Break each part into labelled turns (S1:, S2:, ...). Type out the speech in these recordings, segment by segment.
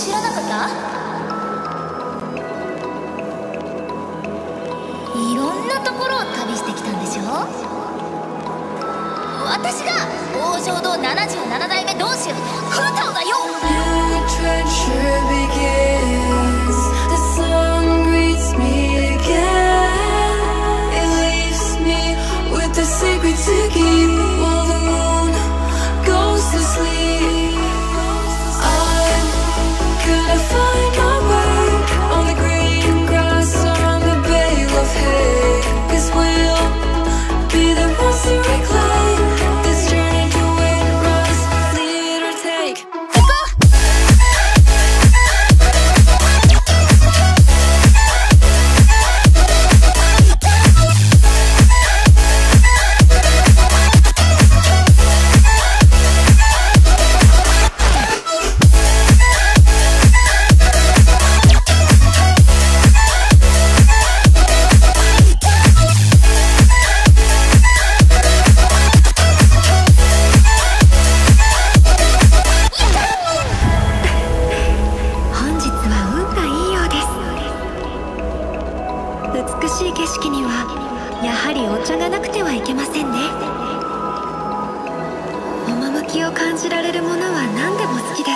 S1: 知らなかった？いろんなところを旅してきたんでしょ？私が王城堂77代目同志フータオだよ。
S2: 美しい景色にはやはりお茶がなくてはいけませんね。趣を感じられるものは何でも好きです。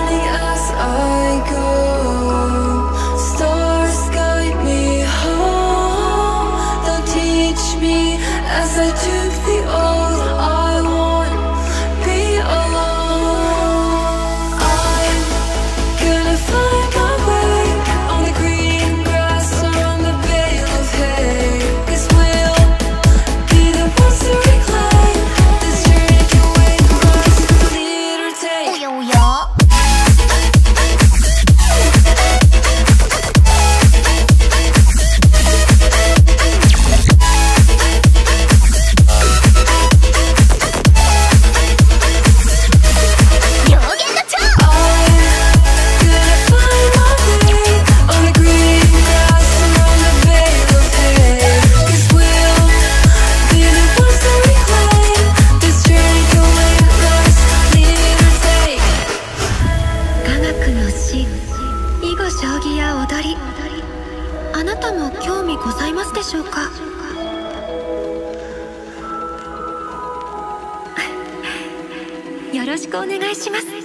S2: 将棋や踊り、あなたも興味ございますでしょうか？よろしくお願いします。